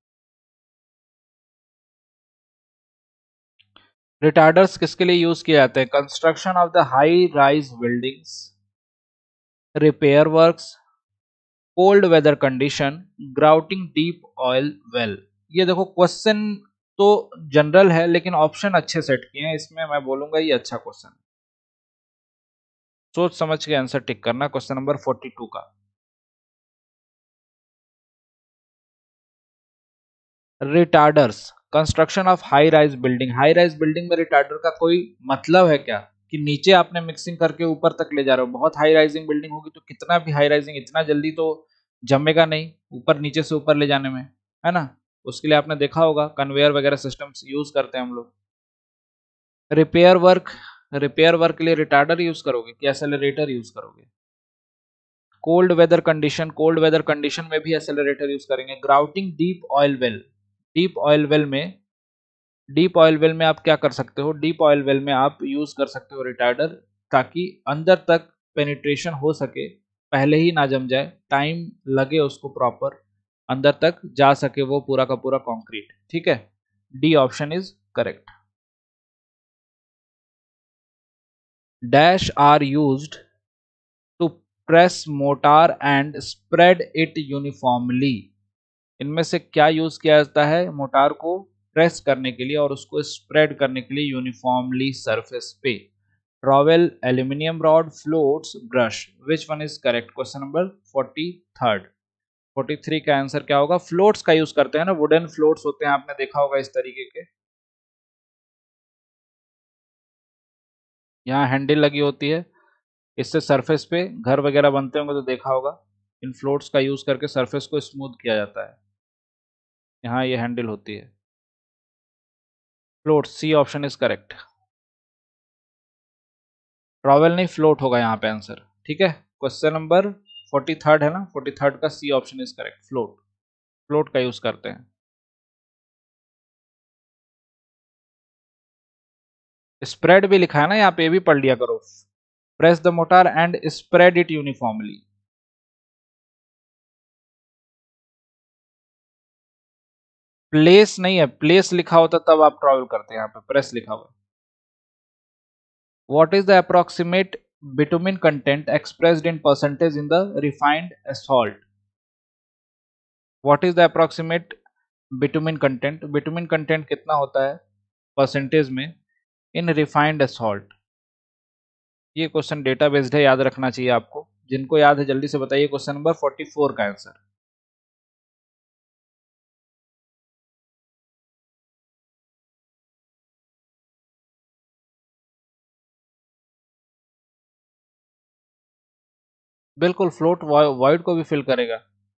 retarders किसके लिए यूज किए जाते हैं? Construction of the high rise buildings, repair works, cold weather condition, grouting deep oil well. ये देखो क्वेश्चन तो जनरल है, लेकिन ऑप्शन अच्छे सेट किए हैं इसमें, मैं बोलूंगा ये अच्छा क्वेश्चन है। सोच समझ के आंसर टिक करना क्वेश्चन नंबर 42 का। Retarders, construction of high rise building. High rise building में रिटार्डर का कोई मतलब है क्या? कि नीचे आपने मिक्सिंग करके ऊपर तक ले जा रहे हो। बहुत हाई राइजिंग बिल्डिंग होगी तो कितना भी हाई राइजिंग इतना जल्दी तो जमेगा नहीं ऊपर नीचे से ऊपर ले जाने में, है ना? उसके लिए आपने देखा होगा कन्वेयर वगैरह सिस्टम्स यूज करते हैं हम लोग। रिपेयर वर्क, रिपेयर वर्क के लिए रिटार्डर यूज करोगे कि एक्सेलरेटर यूज करोगे? Cold weather condition, cold weather condition में भी एक्सेलरेटर यूज करेंगे। Grouting deep oil well, deep oil well में, डीप ऑयल वेल में आप क्या कर सकते हो? डीप ऑयल वेल में आप यूज कर सकते हो रिटार्डर, ताकि अंदर तक पेनिट्रेशन हो सके, पहले ही ना जम जाए, टाइम लगे उसको प्रॉपर अंदर तक जा सके वो पूरा का पूरा कंक्रीट। ठीक है, D option is correct. Dash are used to press mortar and spread it uniformly. इनमें से क्या यूज किया जाता है मोटार को प्रेस करने के लिए और उसको स्प्रेड करने के लिए यूनिफॉर्मली सरफेस पे? Trowel, aluminium rod, floats, brush, which one is correct? Question number 43। 43 का आंसर क्या होगा? फ्लोट्स का यूज करते हैं ना, वुडन फ्लोट्स होते हैं, आपने देखा होगा इस तरीके के, यहाँ हैंडल लगी होती है, इससे सरफेस पे घर वगैरह बनते होंगे तो देखा होगा। इन फ्लोट्स का यूज करके सरफेस को स्मूथ किया जाता है। यहाँ ये हैंडल होती है। Float, C option is correct. Trowel नहीं, फ्लोट होगा यहाँ पे आंसर। ठीक है, क्वेश्चन नंबर 43 है ना, 43 का C option is correct, float. Float का यूज करते हैं। स्प्रेड भी लिखा है ना यहाँ पे, भी पढ़ लिया करो। Press the mortar and spread it uniformly. Place नहीं है, प्लेस लिखा होता तब आप ट्रैवल करते हैं, यहाँ पे प्रेस लिखा हुआ। What is the approximate bitumen content expressed in percentage in the refined asphalt? What is the approximate bitumen content, bitumen content कितना होता है परसेंटेज में इन रिफाइंड एसफॉल्ट? ये क्वेश्चन डेटा बेस्ड है, याद रखना चाहिए आपको। जिनको याद है जल्दी से बताइए क्वेश्चन नंबर 44 का आंसर। बिल्कुल, फ्लोट वॉइड को भी फिल करेगा।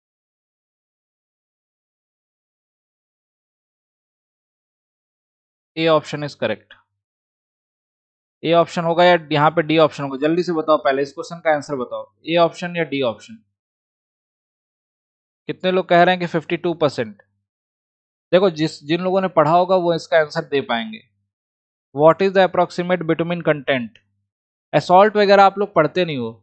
A option is correct. A option होगा या यहाँ पे डी ऑप्शन होगा? जल्दी से बताओ, पहले इस क्वेश्चन का आंसर बताओ, ए ऑप्शन या डी ऑप्शन? कितने लोग कह रहे हैं कि 52%? देखो, जिन लोगों ने पढ़ा होगा वो इसका आंसर दे पाएंगे। What is the approximate bitumen content? Asphalt वगैरह आप लोग पढ़ते नहीं हो।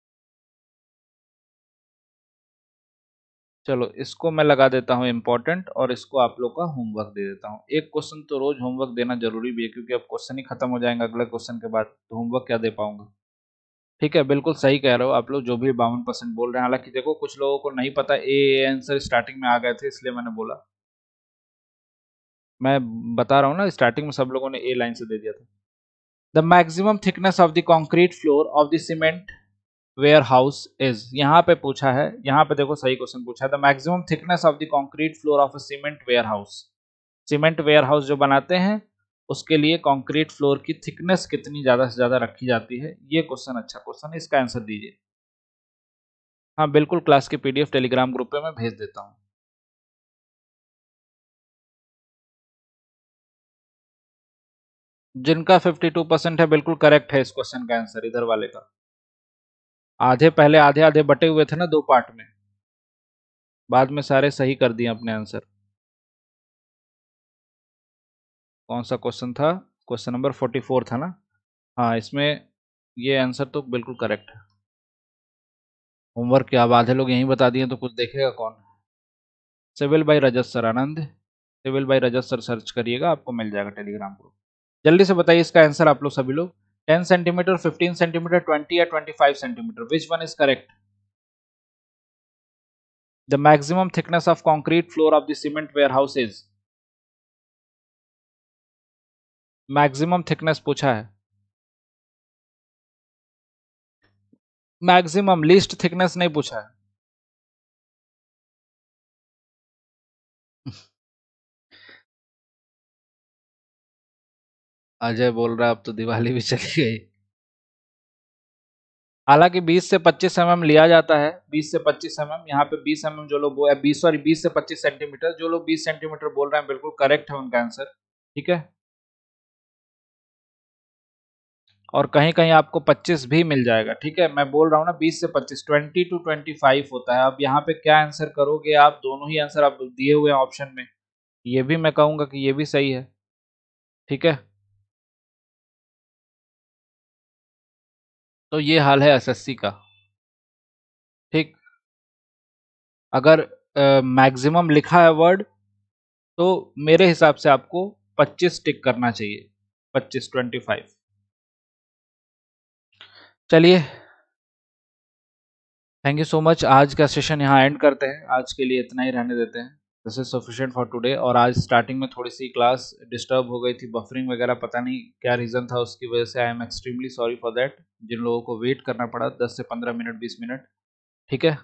चलो इसको मैं लगा देता हूँ इंपॉर्टेंट, और इसको आप लोग का होमवर्क दे देता हूँ। एक क्वेश्चन तो रोज होमवर्क देना जरूरी भी है, क्योंकि अब क्वेश्चन ही खत्म हो जाएंगे अगले क्वेश्चन के बाद, तो होमवर्क क्या दे पाऊंगा। ठीक है, बिल्कुल सही कह रहे हो आप लोग जो भी 52% बोल रहे हैं। हालांकि देखो, कुछ लोगों को नहीं पता ए आंसर स्टार्टिंग में आ गए थे, इसलिए मैंने बोला। मैं बता रहा हूँ ना, स्टार्टिंग में सब लोगों ने ए लाइन से दे दिया था। The maximum thickness of the concrete floor of the cement warehouse is. यहाँ पे पूछा है, यहाँ पे देखो सही क्वेश्चन पूछा है, the maximum thickness of the concrete floor of a cement warehouse. Cement warehouse जो बनाते हैं उसके लिए कंक्रीट फ्लोर की थिकनेस कितनी ज्यादा से ज्यादा रखी जाती है? ये क्वेश्चन अच्छा क्वेश्चन है, इसका आंसर दीजिए। हाँ बिल्कुल, क्लास की पीडीएफ टेलीग्राम ग्रुप पे मैं भेज देता हूँ। जिनका 52% है बिल्कुल करेक्ट है इस क्वेश्चन का आंसर, इधर वाले का। आधे पहले आधे आधे बटे हुए थे ना दो पार्ट में, बाद में सारे सही कर दिए अपने आंसर। कौन सा क्वेश्चन था? क्वेश्चन नंबर 44 था ना? हाँ, इसमें ये आंसर तो बिल्कुल करेक्ट है। होमवर्क क्या, अब आधे लोग यहीं बता दिए तो कुछ देखेगा कौन? Civil by Rajat sir Anand, civil by Rajat sir search करिएगा, आपको मिल जाएगा टेलीग्राम ग्रुप। जल्दी से बताइए इसका आंसर आप लोग सभी लोग। 10 सेंटीमीटर, 15 सेंटीमीटर, 20 या 25 centimetre, which one is correct? The maximum thickness of concrete floor of the cement warehouse is. Maximum thickness पूछा है, मैक्सिमम, लीस्ट थिकनेस नहीं पूछा है। अजय बोल रहा है अब तो दिवाली भी चली गई। हालांकि 20 से 25 mm लिया जाता है, 20 से 25 mm। यहाँ पे 20 mm जो लोग 20, सॉरी 20 से 25 सेंटीमीटर, जो लोग 20 सेंटीमीटर बोल रहे हैं बिल्कुल करेक्ट है उनका आंसर। ठीक है, और कहीं कहीं आपको 25 भी मिल जाएगा। ठीक है, मैं बोल रहा हूँ ना 20 से 25, 20 to 25 होता है। अब यहाँ पे क्या आंसर करोगे आप? दोनों ही आंसर आप दिए हुए हैं ऑप्शन में, ये भी मैं कहूंगा कि ये भी सही है। ठीक है, तो ये हाल है एसएससी का। ठीक, अगर मैक्सिमम लिखा है वर्ड, तो मेरे हिसाब से आपको 25 टिक करना चाहिए, 25, 25। चलिए, थैंक यू सो मच। आज का सेशन यहाँ एंड करते हैं, आज के लिए इतना ही रहने देते हैं। This is sufficient for today. और आज स्टार्टिंग में थोड़ी सी क्लास डिस्टर्ब हो गई थी, बफरिंग वगैरह, पता नहीं क्या रीज़न था उसकी वजह से। I am extremely sorry for that, जिन लोगों को वेट करना पड़ा 10 से 15 मिनट, 20 मिनट। ठीक है,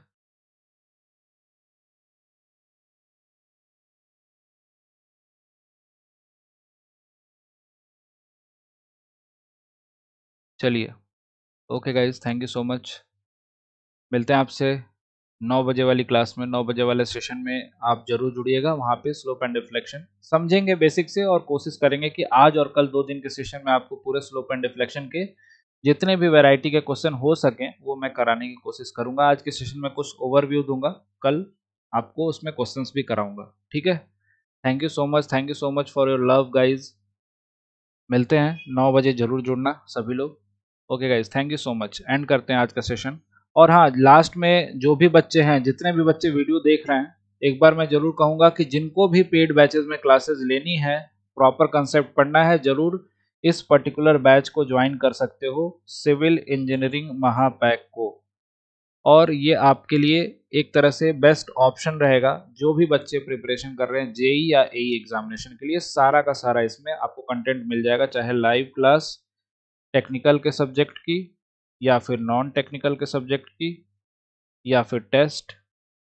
चलिए, okay guys, thank you so much. मिलते हैं आपसे 9 बजे वाली क्लास में, 9 बजे वाले सेशन में आप जरूर जुड़िएगा। वहाँ पे स्लोप एंड डिफ्लेक्शन समझेंगे बेसिक से, और कोशिश करेंगे कि आज और कल 2 दिन के सेशन में आपको पूरे स्लोप एंड डिफ्लेक्शन के जितने भी वैरायटी के क्वेश्चन हो सकें वो मैं कराने की कोशिश करूंगा। आज के सेशन में कुछ ओवरव्यू दूंगा, कल आपको उसमें क्वेश्चंस भी कराऊंगा। ठीक है, thank you so much, thank you so much for your love guys. मिलते हैं 9 बजे, जरूर जुड़ना सभी लोग। Okay guys, thank you so much. End करते हैं आज का सेशन। और हाँ, लास्ट में जो भी बच्चे हैं, जितने भी बच्चे वीडियो देख रहे हैं, एक बार मैं जरूर कहूँगा कि जिनको भी पेड बैचेस में क्लासेस लेनी है, प्रॉपर कंसेप्ट पढ़ना है, जरूर इस पर्टिकुलर बैच को ज्वाइन कर सकते हो, सिविल इंजीनियरिंग महापैक को। और ये आपके लिए एक तरह से बेस्ट ऑप्शन रहेगा। जो भी बच्चे प्रिपरेशन कर रहे हैं जेई या एई एग्जामिनेशन के लिए, सारा का सारा इसमें आपको कंटेंट मिल जाएगा, चाहे लाइव क्लास टेक्निकल के सब्जेक्ट की, या फिर नॉन टेक्निकल के सब्जेक्ट की, या फिर टेस्ट,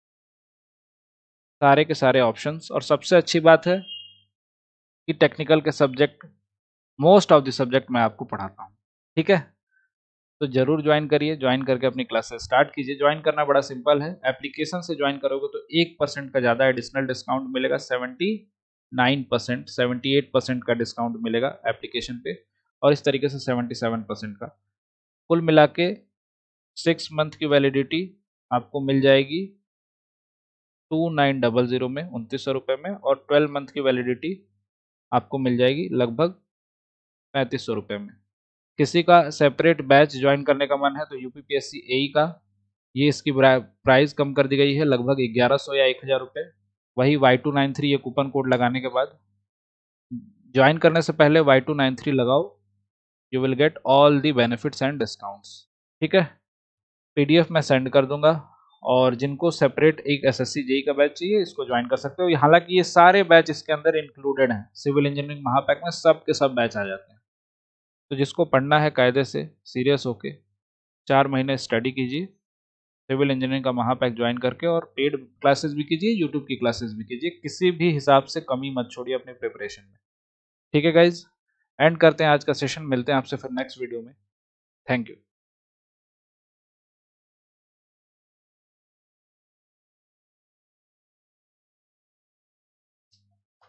सारे के सारे ऑप्शंस। और सबसे अच्छी बात है कि टेक्निकल के subject, most of the subject मैं आपको पढ़ाता हूँ। ठीक है, तो जरूर ज्वाइन करिए, ज्वाइन करके अपनी क्लासेस स्टार्ट कीजिए। ज्वाइन करना बड़ा सिंपल है, एप्लीकेशन से ज्वाइन करोगे तो 1% का ज़्यादा एडिशनल डिस्काउंट मिलेगा, 79%, 78% का डिस्काउंट मिलेगा एप्लीकेशन पे, और इस तरीके से 77% का। कुल मिला के 6 मंथ की वैलिडिटी आपको मिल जाएगी 2900 में 2900 रुपये में, और 12 मंथ की वैलिडिटी आपको मिल जाएगी लगभग 3500 रुपये में। किसी का सेपरेट बैच ज्वाइन करने का मन है तो यूपीपीएससी एई का ये इसकी प्राइस कम कर दी गई है लगभग 1100 या 1000 रुपये। वही Y293 ये कूपन कोड लगाने के बाद ज्वाइन करने से पहले Y293 लगाओ, you will get all the benefits and discounts. ठीक है, PDF मैं सेंड कर दूंगा, और जिनको सेपरेट एक SSC जेई का बैच चाहिए इसको ज्वाइन कर सकते हो। हालांकि ये सारे बैच इसके अंदर इंक्लूडेड हैं, सिविल इंजीनियरिंग महापैक में सब के सब बैच आ जाते हैं। तो जिसको पढ़ना है कायदे से सीरियस होके 4 महीने स्टडी कीजिए सिविल इंजीनियरिंग का महापैक ज्वाइन करके, और पेड क्लासेस भी कीजिए, यूट्यूब की क्लासेस भी कीजिए, किसी भी हिसाब से कमी मत छोड़िए अपने प्रिपरेशन में। ठीक है गाइज, एंड करते हैं आज का सेशन, मिलते हैं आपसे फिर नेक्स्ट वीडियो में। Thank you.